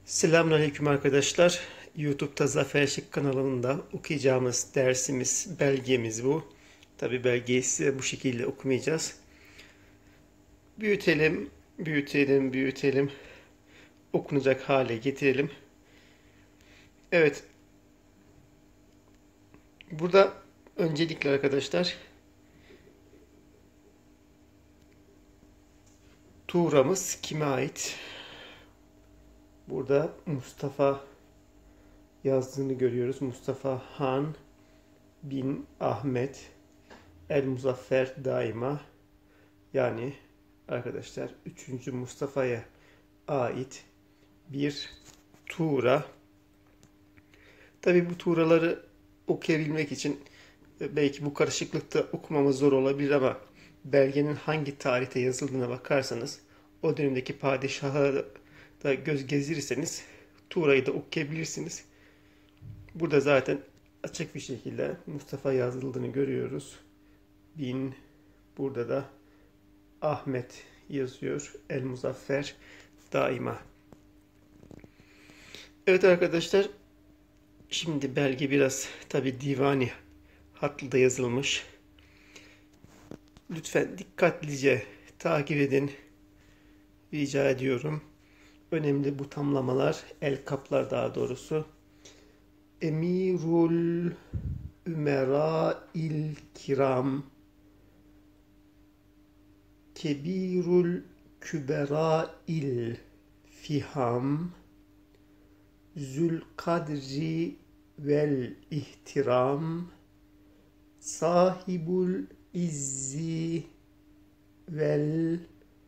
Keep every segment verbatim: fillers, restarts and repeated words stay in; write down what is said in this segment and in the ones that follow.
Selamünaleyküm arkadaşlar. YouTube'da Zafer Şık kanalında okuyacağımız dersimiz, belgemiz bu. Tabi belgeyi size bu şekilde okumayacağız. Büyütelim, büyütelim, büyütelim. Okunacak hale getirelim. Evet. Burada öncelikle arkadaşlar Tuğra'mız kime ait? Burada Mustafa yazdığını görüyoruz. Mustafa Han bin Ahmet El Muzaffer daima, yani arkadaşlar üçüncü Mustafa'ya ait bir Tuğra. Tabi bu Tuğraları okuyabilmek için belki bu karışıklıkta okumamız zor olabilir ama belgenin hangi tarihte yazıldığına bakarsanız, o dönemdeki padişahı da göz gezdirirseniz Tuğra'yı da okuyabilirsiniz. Burada zaten açık bir şekilde Mustafa yazıldığını görüyoruz. Bin, burada da Ahmet yazıyor. El Muzaffer daima. Evet arkadaşlar, şimdi belge biraz tabi divani hatlı da yazılmış. Lütfen dikkatlice takip edin. Rica ediyorum. Önemli bu tamlamalar, el kaplar daha doğrusu. Emirul Ümera'il Kiram, Kebirul Kübera'il Fiham, Zülkadri vel İhtiram, Sahibul İzzi vel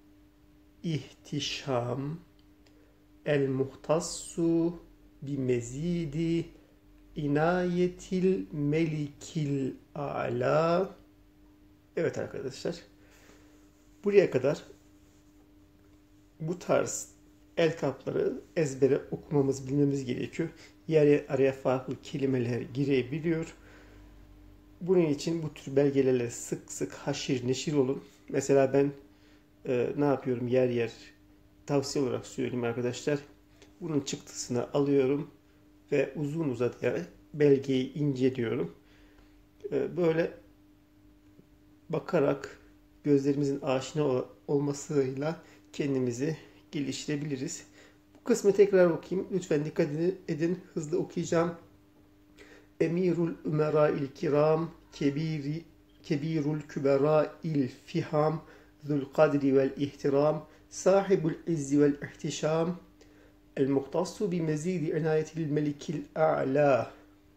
İhtişam, El muhtassu bi mezidi inayetil melikil a'la. Evet arkadaşlar, buraya kadar bu tarz el kapları ezbere okumamız, bilmemiz gerekiyor. Yer araya farklı kelimeler girebiliyor. Bunun için bu tür belgelerle sık sık haşir neşir olun. Mesela ben e, ne yapıyorum, yer yer tavsiye olarak söyleyeyim arkadaşlar. Bunun çıktısını alıyorum ve uzun uzadıya belgeyi inceliyorum. Böyle bakarak gözlerimizin aşina olmasıyla kendimizi geliştirebiliriz. Bu kısmı tekrar okuyayım. Lütfen dikkat edin. Hızlı okuyacağım. Emirul Ümera'il Kiram, Kebiri, Kebirul Kübera'il Fiham, Zülkadri vel İhtiram, Sahibul İzzi vel İhtişam, El muhtassu bi mezidi inayetil melikil a'la.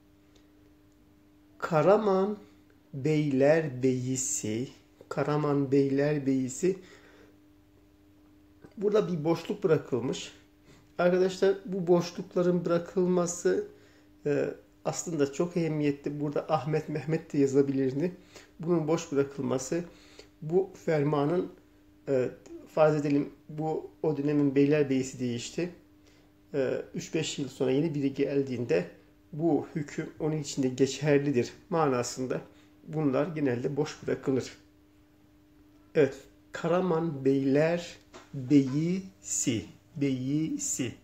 Karaman Beylerbeyisi, Karaman Beylerbeyisi. Burada bir boşluk bırakılmış. Arkadaşlar, bu boşlukların bırakılması e, aslında çok ehemmiyetli. Burada Ahmet, Mehmet de yazabilirdi. Bunun boş bırakılması bu fermanın, e, farz edelim bu o dönemin Beylerbeyisi değişti. üç beş yıl sonra yeni biri geldiğinde bu hüküm onun içinde geçerlidir manasında bunlar genelde boş bırakılır. Evet, Karaman Beyler Beyisi, Beyisi.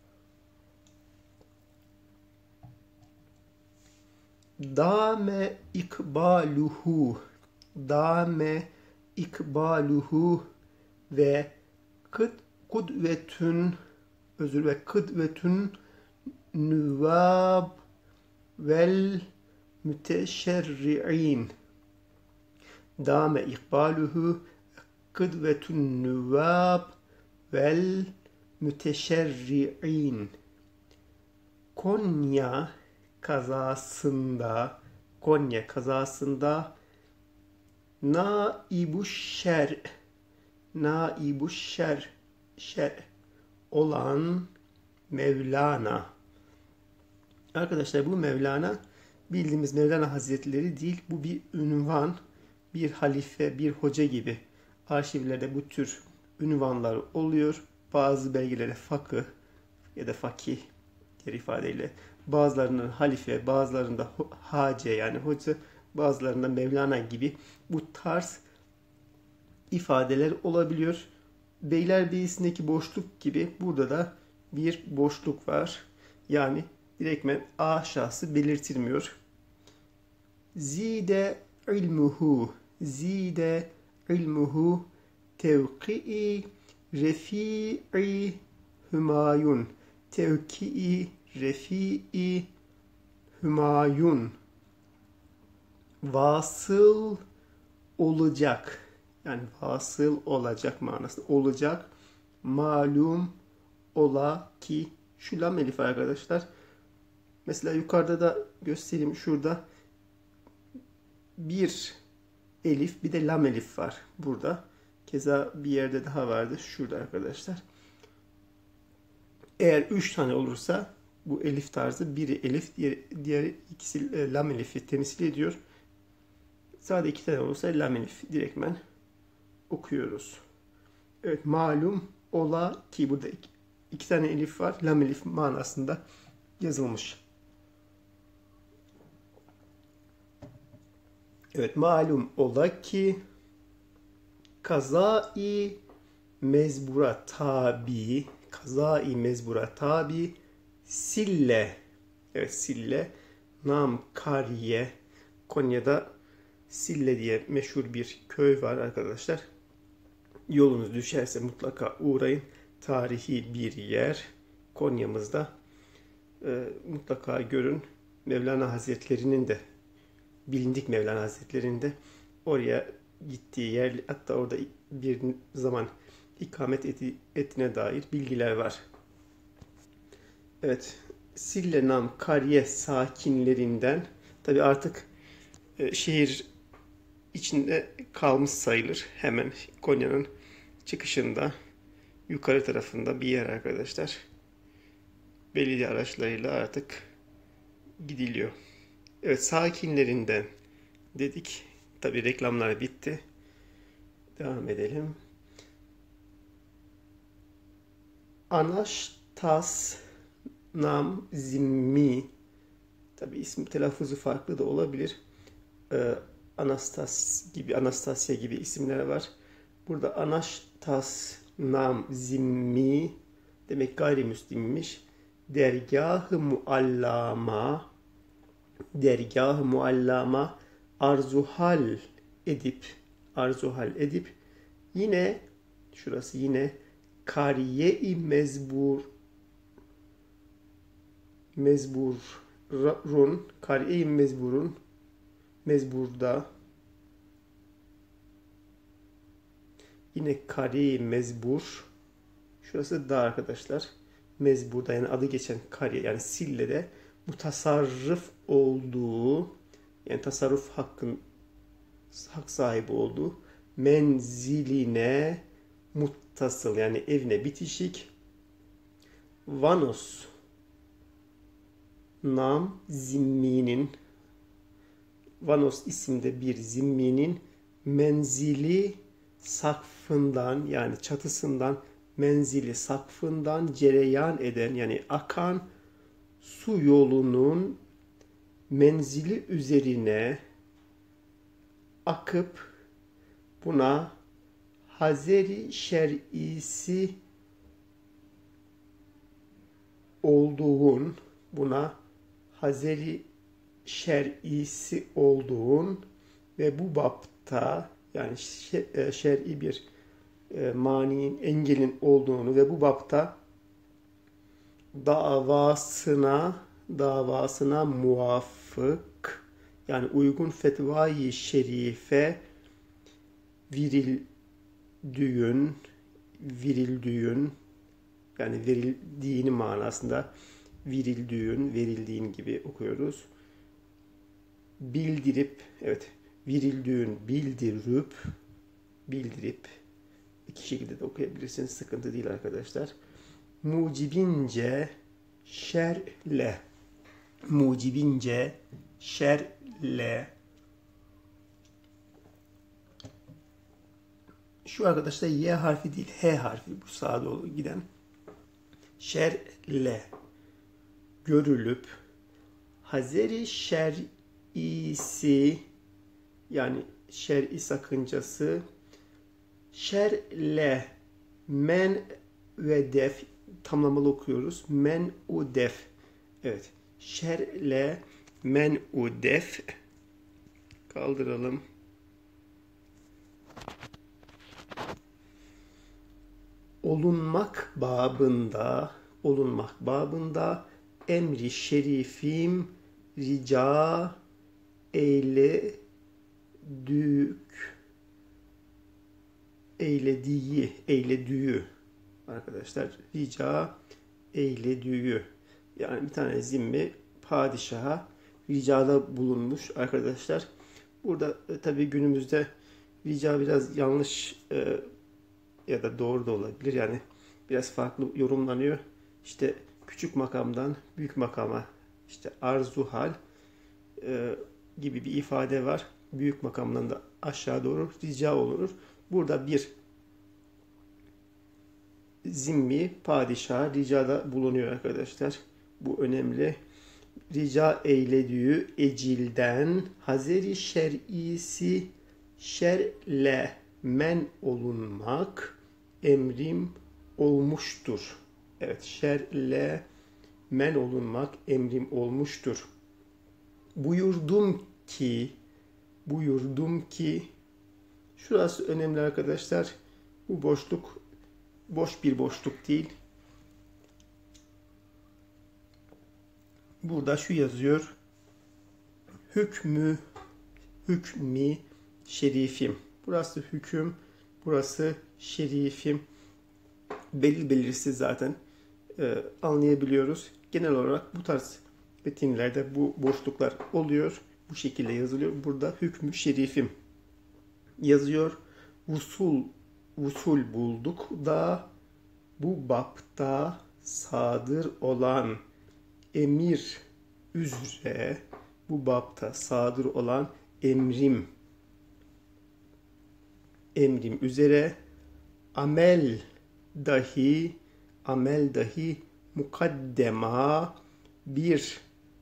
Dame ikbaluhu, dame ikbaluhu ve kıd kudvetün özür ve kıdvetün nüvab vel müteşerri'in. Dame ikbaluhu kıdvetün nüvab vel müteşerri'in. Konya kazasında Konya kazasında naibuş şer naibuş şer şer olan Mevlana. Arkadaşlar, bu Mevlana bildiğimiz Mevlana Hazretleri değil. Bu bir ünvan, bir halife, bir hoca gibi. Arşivlerde bu tür ünvanlar oluyor. Bazı belgelere fakıh ya da fakih diğer ifadeyle, bazılarının halife, bazılarında hace yani hoca, bazılarında Mevlana gibi bu tarz ifadeler olabiliyor. Beylerbeyisindeki boşluk gibi burada da bir boşluk var. Yani direktmen A şahsı belirtilmiyor. Zide ilmuhu. Zide ilmuhu tevki'i refi'i Hümayun. Tevki'i refi'i Hümayun. Vasıl olacak. Yani vasıl olacak manasında. Olacak. Malum ola ki. Şu lam elif arkadaşlar. Mesela yukarıda da göstereyim. Şurada bir elif bir de lam elif var. Burada. Keza bir yerde daha vardı. Şurada arkadaşlar. Eğer üç tane olursa bu elif tarzı biri elif, diğeri, diğeri ikisi e, lam elifi temsil ediyor. Sadece iki tane olursa lam elif direktmen okuyoruz. Evet, malum ola ki burada iki, iki tane elif var. Lam elif manasında yazılmış. Evet, malum ola ki kazai mezbura tabi kazai mezbura tabi sille. Evet, sille nam kariye. Konya'da Sille diye meşhur bir köy var arkadaşlar. Yolunuz düşerse mutlaka uğrayın. Tarihi bir yer. Konya'mızda e, mutlaka görün. Mevlana Hazretleri'nin de bilindik Mevlana Hazretleri'nin de oraya gittiği yer, hatta orada bir zaman ikamet eti, etine dair bilgiler var. Evet, Sille Nam Kariye sakinlerinden, tabi artık e, şehir içinde kalmış sayılır. Hemen Konya'nın çıkışında yukarı tarafında bir yer arkadaşlar. Belediye araçlarıyla artık gidiliyor. Evet, sakinlerinden dedik. Tabi reklamlar bitti. Devam edelim. Anastas nam zimmi. Tabi isim telaffuzu farklı da olabilir. Ee, Anastas gibi, Anastasya gibi isimler var. Burada Anastas nam zimmi demek gayrimüslimmiş. Dergâh-ı muallama dergâh-ı muallama arzuhal edip arzuhal edip yine şurası yine kariye-i mezbur mezburun kariye-i mezburun mezburda yine kariye-i mezbur şurası da arkadaşlar mezburda yani adı geçen kariye yani Sille'de mutasarrıf olduğu yani tasarruf hakkın hak sahibi olduğu menziline muttasıl yani evine bitişik Vanos nam zimminin Vanos isimde bir zimminin menzili sakfından yani çatısından menzili sakfından cereyan eden yani akan su yolunun menzili üzerine akıp buna Hazeri şer'isi olduğun buna Hazeri şer'isi olduğun ve bu bapta yani şer'i bir e, maninin engelin olduğunu ve bu bapta davasına davasına muvafık yani uygun fetvayı şerife virildüğün virildüğün yani verildiğini manasında virildüğün verildiğin gibi okuyoruz. Bildirip evet virildüğün bildirip bildirip iki şekilde de okuyabilirsiniz. Sıkıntı değil arkadaşlar. Mucibince şerle mucibince şerle şu arkadaşlar Y harfi değil H harfi bu sağa doğru giden şerle görülüp Hazeri şer'isi yani şer'i sakıncası şerle men ve def tamlamalı okuyoruz. Men u def. Evet. Şerle men u def. Kaldıralım. Olunmak babında, olunmak babında emri şerifim rica eyle dük eylediği, eyledüğü arkadaşlar rica eyledüğü yani bir tane zimmi padişaha ricada bulunmuş arkadaşlar. Burada e, tabii günümüzde rica biraz yanlış e, ya da doğru da olabilir. Yani biraz farklı yorumlanıyor. İşte küçük makamdan büyük makama işte arzuhal e, gibi bir ifade var. Büyük makamdan da aşağı doğru rica olunur. Burada bir zimmi padişah ricada bulunuyor arkadaşlar. Bu önemli. Rica eylediği ecilden Hazeri şer'isi şer'le men olunmak emrim olmuştur. Evet, şer'le men olunmak emrim olmuştur. Buyurdum ki buyurdum ki şurası önemli arkadaşlar. Bu boşluk boş bir boşluk değil. Burada şu yazıyor. Hükmü hükmi şerifim. Burası hüküm, burası şerifim. Belli belirsiz zaten e, anlayabiliyoruz. Genel olarak bu tarz metinlerde bu boşluklar oluyor. Bu şekilde yazılıyor. Burada hükmü şerifim yazıyor. Vusul vusul bulduk da bu bapta sadır olan emir üzere bu bapta sadır olan emrim emrim üzere amel dahi amel dahi mukaddema bir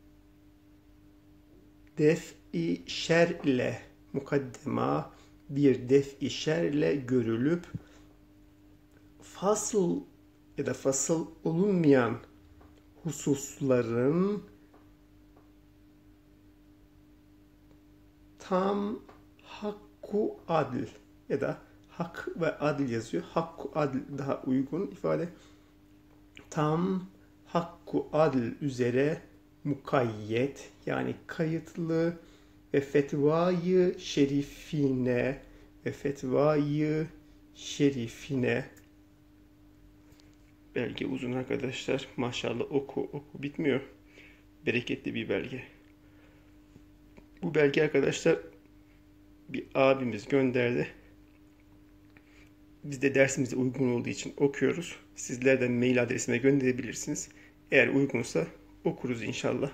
def-i şerle mukaddema bir def-i şerle görülüp fasıl ya da fasıl olunmayan hususların tam hakku adil ya da hak ve adil yazıyor. Hakku adil daha uygun ifade. Tam hakku adil üzere mukayyet yani kayıtlı ve fetvayı şerifine ve fetvayı şerifine belge uzun arkadaşlar. Maşallah oku oku bitmiyor. Bereketli bir belge. Bu belge arkadaşlar bir abimiz gönderdi. Biz de dersimize uygun olduğu için okuyoruz. Sizler de mail adresime gönderebilirsiniz. Eğer uygunsa okuruz inşallah.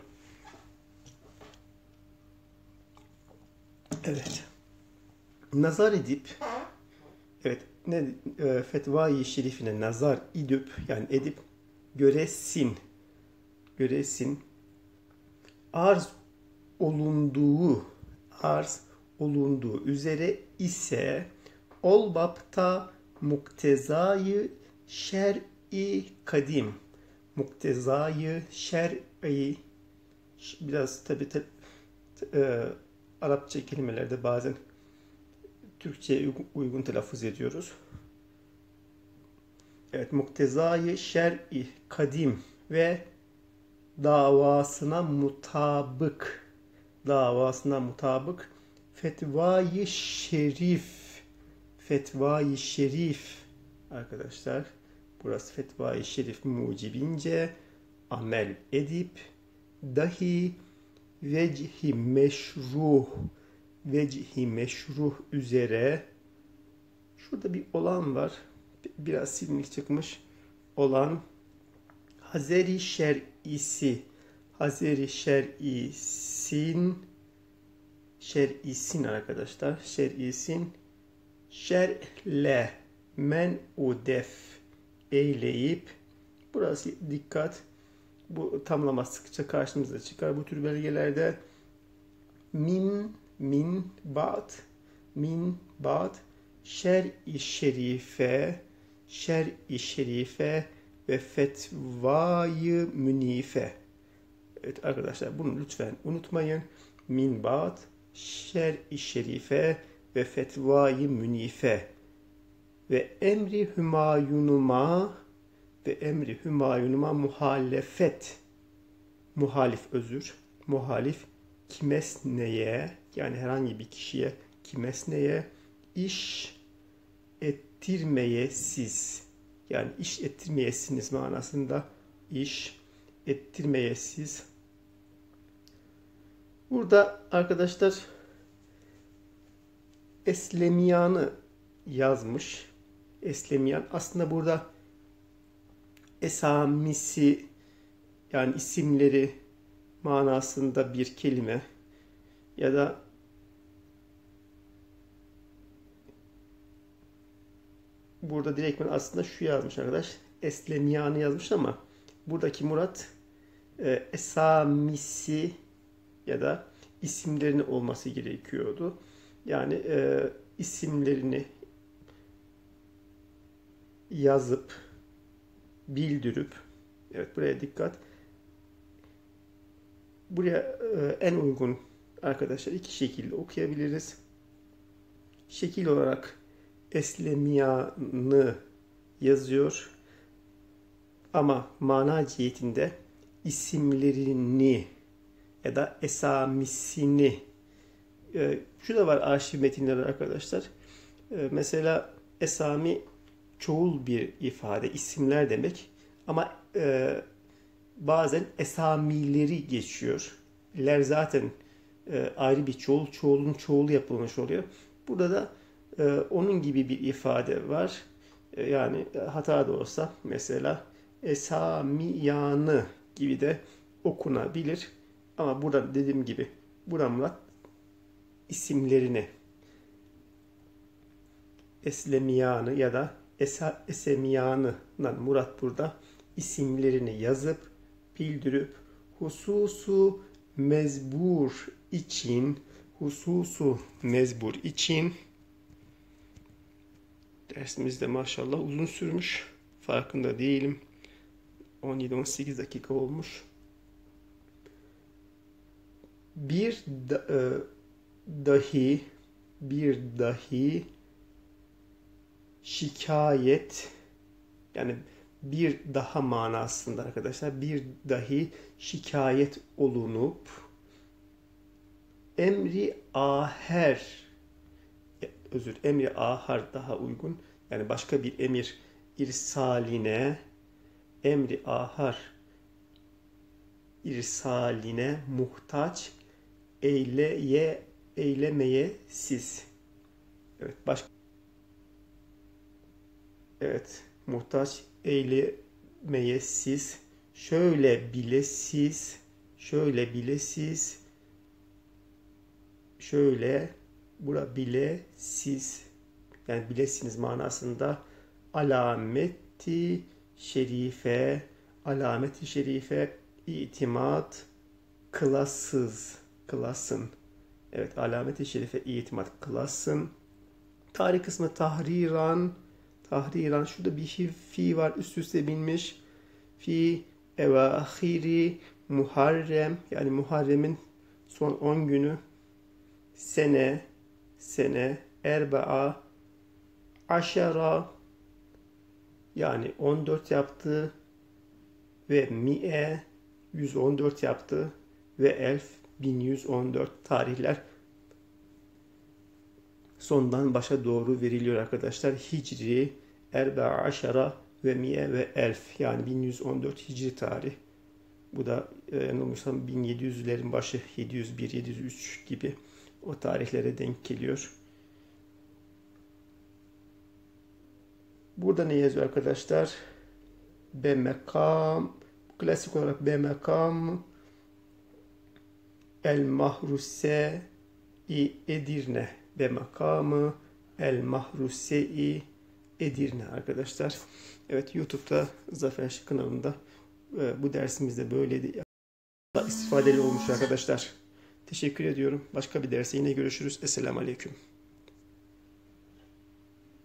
Evet. Nazar edip evet ne e, fetva-i şerifine nazar edip yani edip göresin göresin arz olunduğu arz olunduğu üzere ise ol bapta muktezayı şer'i kadim muktezayı şer'i biraz tabi tabi e, Arapça kelimelerde bazen Türkçe'ye uygun telaffuz ediyoruz. Evet, muktezayı şer'i kadim ve davasına mutabık davasına mutabık fetvayı şerif fetvayı şerif arkadaşlar burası fetvayı şerif mucibince amel edip dahi vecihi meşruh vecihi meşruh üzere şurada bir olan var biraz silinlik çıkmış olan Hazeri şer'isi Hazeri şer'isin şer'isin arkadaşlar şer'isin şer'le men udef eyleyip burası dikkat bu tamlama sıkça karşımıza çıkar bu tür belgelerde min min ba'd min ba'd şer'i şerife şer'i şerife ve fetvayı münife. Evet arkadaşlar, bunu lütfen unutmayın. Min ba'd şer-i şerife ve fetvayı münife ve emri hümayunuma ve emri hümayunuma muhalefet. Muhalif özür. Muhalif kimesneye, yani herhangi bir kişiye, kimesneye iş ettirmeyesiz, yani iş ettirmeyesiniz manasında iş ettirmeyesiz. Burada arkadaşlar Eslemiyan'ı yazmış. Eslemiyan aslında burada esamisi, yani isimleri manasında bir kelime ya da burada direktmen aslında şu yazmış arkadaş. Eslemiyan'ı yazmış ama buradaki murat e, esamisi ya da isimlerini olması gerekiyordu. Yani e, isimlerini yazıp bildirip, evet buraya dikkat. Buraya e, en uygun arkadaşlar iki şekilde okuyabiliriz. Şekil olarak Eslemiyan'ı yazıyor ama mana cihetinde isimlerini ya da esamisini, e, şu da var arşiv metinleri arkadaşlar. E, mesela esami çoğul bir ifade, isimler demek ama e, bazen esamileri geçiyor. ler zaten e, ayrı bir çoğul, çoğulun çoğulu yapılmış oluyor. Burada da e, onun gibi bir ifade var. E, yani hata da olsa mesela esamiyanı gibi de okunabilir. Ama burada dediğim gibi burada murat isimlerini, Eslemiyanı ya da Esa, Esemiyanı'dan murat burada isimlerini yazıp bildirip hususu mezbur için hususu mezbur için dersimiz de maşallah uzun sürmüş. Farkında değilim. on yedi on sekiz dakika olmuş. Bir da, e, dahi bir dahi şikayet, yani bir daha manasında arkadaşlar, bir dahi şikayet olunup emri aher, özür emri ahar daha uygun, yani başka bir emir irsaline, emri ahar irsaline muhtaç eyleye eylemeye siz. Evet, başka evet muhtaç eylemeye siz, şöyle bile siz, şöyle bile siz, şöyle bura bile siz, yani bilesiniz manasında alameti şerife, alameti şerife itimat kılasız, kılasın. Evet, alameti şerife itimat kılasın. Tarih kısmı tahriran, tahriran, şurada bir fi var üst üste binmiş. Fi evahiri Muharrem, yani Muharrem'in son on günü, sene, sene, erba'a, aşara, yani on dört yaptı ve mi'e yüz on dört yaptı ve elf bin yüz on dört tarihler sondan başa doğru veriliyor arkadaşlar. Hicri, erba'a aşara ve mi'e ve elf, yani bin yüz on dört hicri tarih. Bu da yanılmıyorsam bin yedi yüzlerin başı, yedi yüz bir yedi yüz üç gibi o tarihlere denk geliyor. Burada ne yazıyor arkadaşlar? Bemekam, klasik olarak Bemekam el mahruse-i Edirne. Bemakamı el mahruse-i Edirne arkadaşlar. Evet, YouTube'da Zafer Şık kanalında bu dersimizde böyleydi. İstifadeli olmuş arkadaşlar. Teşekkür ediyorum. Başka bir derste yine görüşürüz. Esselamu Aleyküm.